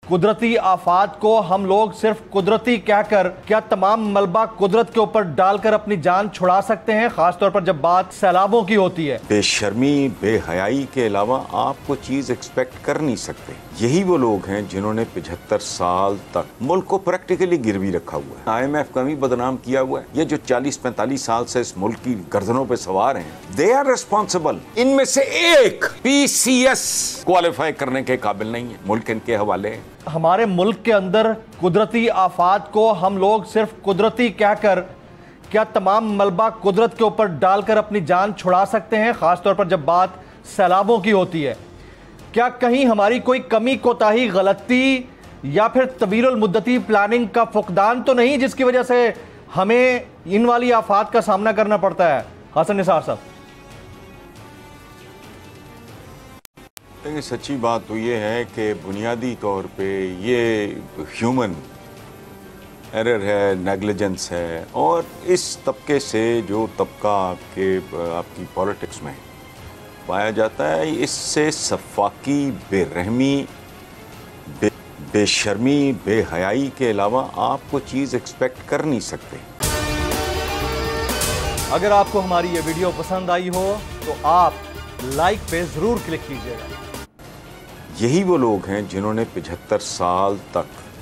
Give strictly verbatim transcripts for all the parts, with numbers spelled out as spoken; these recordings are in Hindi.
कुदरती आफात को हम लोग सिर्फ कुदरती कहकर क्या तमाम मलबा कुदरत के ऊपर डालकर अपनी जान छुड़ा सकते हैं, खासतौर पर जब बात सैलाबों की होती है। बेशर्मी बेहयाई के अलावा आप कोई चीज एक्सपेक्ट कर नहीं सकते। यही वो लोग हैं जिन्होंने पचहत्तर साल तक मुल्क को प्रैक्टिकली गिरवी रखा हुआ है, आई एम एफ का भी बदनाम किया हुआ है। ये जो चालीस पैंतालीस साल से इस मुल्क की गर्दनों पे सवार हैं, दे आर रिस्पॉन्सिबल। इनमें से एक पी सी एस क्वालिफाई करने के काबिल नहीं है। मुल्क इनके हवाले है। हमारे मुल्क के अंदर कुदरती आफात को हम लोग सिर्फ कुदरती कहकर क्या तमाम मलबा कुदरत के ऊपर डालकर अपनी जान छुड़ा सकते हैं, खासतौर पर जब बात सैलाबों की होती है। क्या कहीं हमारी कोई कमी कोताही गलती या फिर तवील मुद्दती प्लानिंग का फुकदान तो नहीं जिसकी वजह से हमें इन वाली आफात का सामना करना पड़ता है? हसन निसार साहब, देखिए सच्ची बात तो ये है कि बुनियादी तौर पे ये ह्यूमन एरर है, नेग्लिजेंस है, और इस तबके से जो तबका आपके आपकी पॉलिटिक्स में पाया जाता है, इससे सफाकी बेरहमी बे, बेशर्मी बेहयाई के अलावा आप कोई चीज़ एक्सपेक्ट कर नहीं सकते। अगर आपको हमारी ये वीडियो पसंद आई हो तो आप लाइक पे ज़रूर क्लिक कीजिएगा। यही वो लोग हैं जिन्होंने पचहत्तर साल तक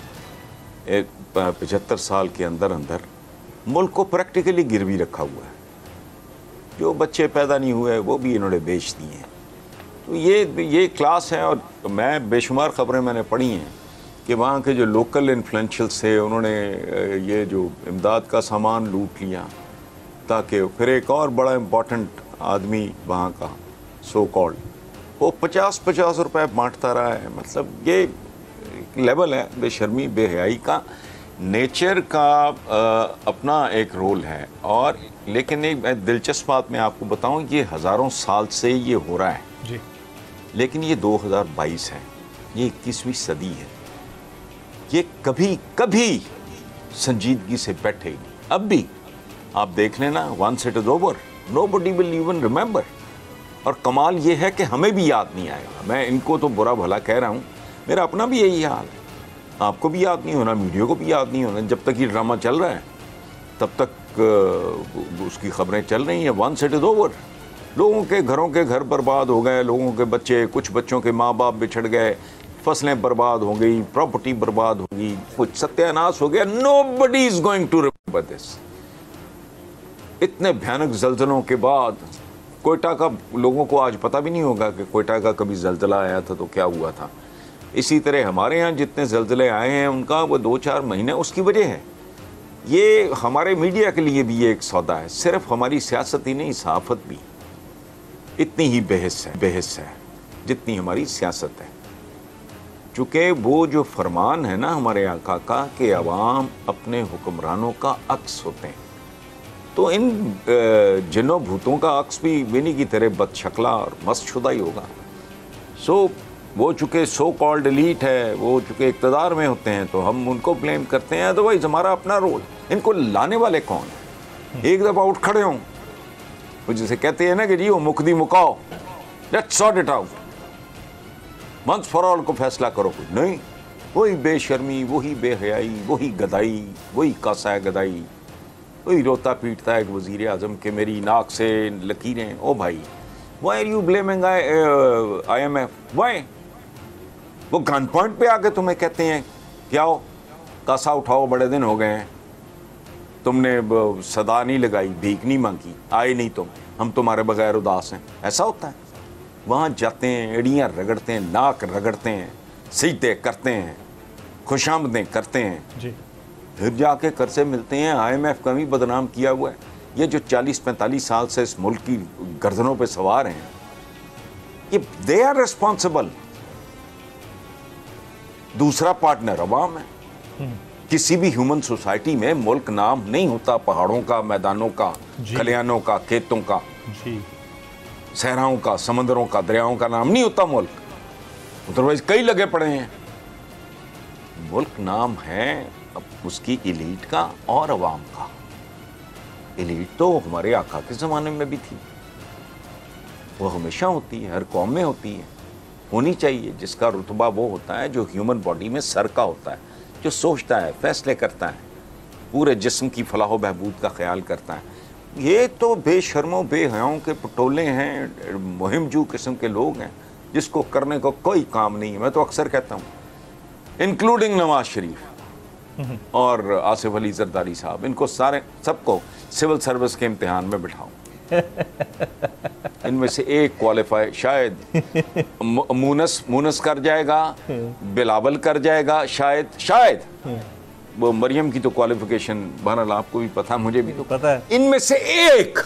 पचहत्तर साल के अंदर अंदर मुल्क को प्रैक्टिकली गिरवी रखा हुआ है। जो बच्चे पैदा नहीं हुए वो भी इन्होंने बेच दिए हैं। तो ये ये क्लास है। और मैं बेशुमार ख़बरें मैंने पढ़ी हैं कि वहाँ के जो लोकल इन्फ्लुएंशियल से उन्होंने ये जो इमदाद का सामान लूट लिया, ताकि फिर एक और बड़ा इम्पोर्टेंट आदमी वहाँ का सो कॉल्ड वो पचास पचास रुपए बांटता रहा है। मतलब ये लेवल है बेशर्मी बेहयाई का। नेचर का आ, अपना एक रोल है। और लेकिन एक दिलचस्प बात मैं आपको बताऊं, ये हज़ारों साल से ये हो रहा है जी। लेकिन ये दो हज़ार बाईस है, ये इक्कीसवीं सदी है। ये कभी कभी संजीदगी से बैठे ही नहीं। अब भी आप देख लेना, once it is over nobody will even remember. और कमाल ये है कि हमें भी याद नहीं आएगा। मैं इनको तो बुरा भला कह रहा हूँ, मेरा अपना भी यही हाल है। आपको भी याद नहीं होना, मीडिया को भी याद नहीं होना। जब तक ये ड्रामा चल रहा है तब तक उसकी खबरें चल रही हैं। वंस इट इज़ ओवर, लोगों के घरों के घर बर्बाद हो गए, लोगों के बच्चे, कुछ बच्चों के माँ बाप बिछड़ गए, फसलें बर्बाद हो गई, प्रॉपर्टी बर्बाद हो गई, कुछ सत्यानाश हो गया। Nobody is going to remember this. इतने भयानक जल्जलों के बाद कोयटा का लोगों को आज पता भी नहीं होगा कि कोयटा का कभी जल्जला आया था तो क्या हुआ था। इसी तरह हमारे यहाँ जितने जल्जले आए हैं उनका वो दो चार महीने उसकी वजह है। ये हमारे मीडिया के लिए भी ये एक सौदा है। सिर्फ हमारी सियासत ही नहीं, सहाफ़त भी इतनी ही बहस है बहस है जितनी हमारी सियासत है। चूँकि वो जो फरमान है ना हमारे आका का कि अवाम अपने हुक्मरानों का अक्स होते हैं, तो इन जिन्नों भूतों का अक्स भी विनी की तरह बदशकला और मस्तशुदा ही होगा। सो वो चूँकि सो कॉल्ड एलीट है, वो चूँकि इक़्तिदार में होते हैं तो हम उनको ब्लेम करते हैं। अदरवाइज़ हमारा अपना रोल। इनको लाने वाले कौन है? एक दफ़ा उठ खड़े हों, वो जिसे कहते हैं ना कि जी वो मुकदी मुकाओ, let's sort it out, once for all को फैसला करो। कुछ नहीं, वही बेशर्मी, वही बेहयाई, वही गदाई, वही कासा गदाई, वही रोता पीटता है एक वज़ीर आज़म के मेरी नाक से लकीरें। ओ भाई, why are you blaming I M F? Why? वो गन पॉइंट पे आके तुम्हें कहते हैं क्या हो, कासा उठाओ, बड़े दिन हो गए हैं, तुमने सदा नहीं लगाई, भीख नहीं मांगी, आए नहीं तुम, हम तुम्हारे बगैर उदास हैं। ऐसा होता है? वहाँ जाते हैं, एड़ियाँ रगड़ते हैं, नाक रगड़ते हैं, सजदे करते हैं, खुशामदें करते हैं जी। फिर जाके कर से मिलते हैं। आई एम एफ का भी बदनाम किया हुआ है। ये जो चालीस पैंतालीस साल से इस मुल्क की गर्दनों पे सवार हैं, ये दे आर रिस्पॉन्सिबल। दूसरा पार्टनर अवाम है। किसी भी ह्यूमन सोसाइटी में मुल्क नाम नहीं होता पहाड़ों का, मैदानों का, खलियानों का, खेतों का, सहराओं का, समंदरों का, दरियाओं का नाम नहीं होता मुल्क। अदरवाइज कई लगे पड़े हैं। मुल्क नाम है अब उसकी एलीट का और अवाम का। एलीट तो हमारे आका के ज़माने में भी थी, वो हमेशा होती है, हर कौम में होती है। होनी चाहिए, जिसका रुतबा वो होता है जो ह्यूमन बॉडी में सर का होता है, जो सोचता है, फैसले करता है, पूरे जिस्म की फलाह बहबूद का ख्याल करता है। ये तो बेशर्मों बेहयाओं के पटोले हैं, मुहिमजू किस्म के लोग हैं जिसको करने को कोई काम नहीं है। मैं तो अक्सर कहता हूँ, इंक्लूडिंग नवाज शरीफ और आसिफ अली जरदारी साहब, इनको सारे सबको सिविल सर्विस के इम्तिहान में बिठाऊं। इनमें से एक क्वालिफाई शायद मूनस मूनस कर जाएगा, बिलावल कर जाएगा, शायद शायद वो मरियम की तो क्वालिफिकेशन बहरहाल आपको भी पता, मुझे भी तो पता है। इनमें से एक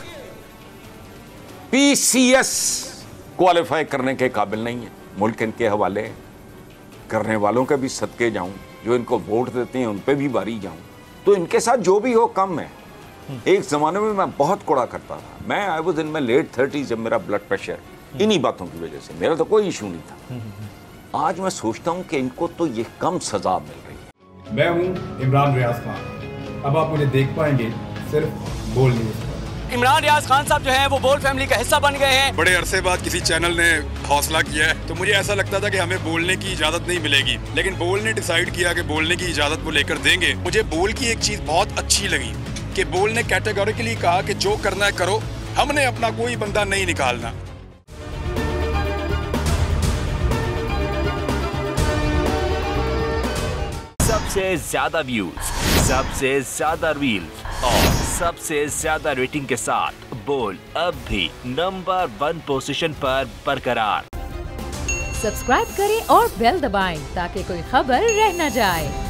पीसीएस क्वालिफाई करने के काबिल नहीं है। मुल्क इनके हवाले करने वालों के भी सदके जाऊं, जो इनको वोट देते हैं उन पे भी बारी जाऊं, तो इनके साथ जो भी हो कम है। एक जमाने में मैं बहुत कूड़ा करता था, मैं I was in my late thirties, जब मेरा ब्लड प्रेशर इन्हीं बातों की वजह से, मेरा तो कोई इशू नहीं था। आज मैं सोचता हूं कि इनको तो ये कम सजा मिल रही है। मैं हूं इमरान रियाज खान, अब आप मुझे देख पाएंगे सिर्फ बोल न्यूज़ पर। इमरान रियाज खान साहब जो हैं वो बोल फैमिली का हिस्सा बन गए हैं। बड़े अरसे बाद किसी चैनल ने हौसला किया है, तो मुझे ऐसा लगता था कि हमें बोलने की इजाजत नहीं मिलेगी, लेकिन बोल ने डिसाइड किया कि बोलने की इजाजत वो लेकर देंगे। मुझे बोल की एक चीज बहुत अच्छी लगी कि बोल ने कैटेगोरिकली कहा कि जो करना है करो, हमने अपना कोई बंदा नहीं निकालना। सबसे ज्यादा व्यूज, सबसे ज्यादा रील्स और सबसे ज्यादा रेटिंग के साथ बोल अब भी नंबर वन पोजीशन पर बरकरार। सब्सक्राइब करें और बेल दबाएं ताकि कोई खबर रह न जाए।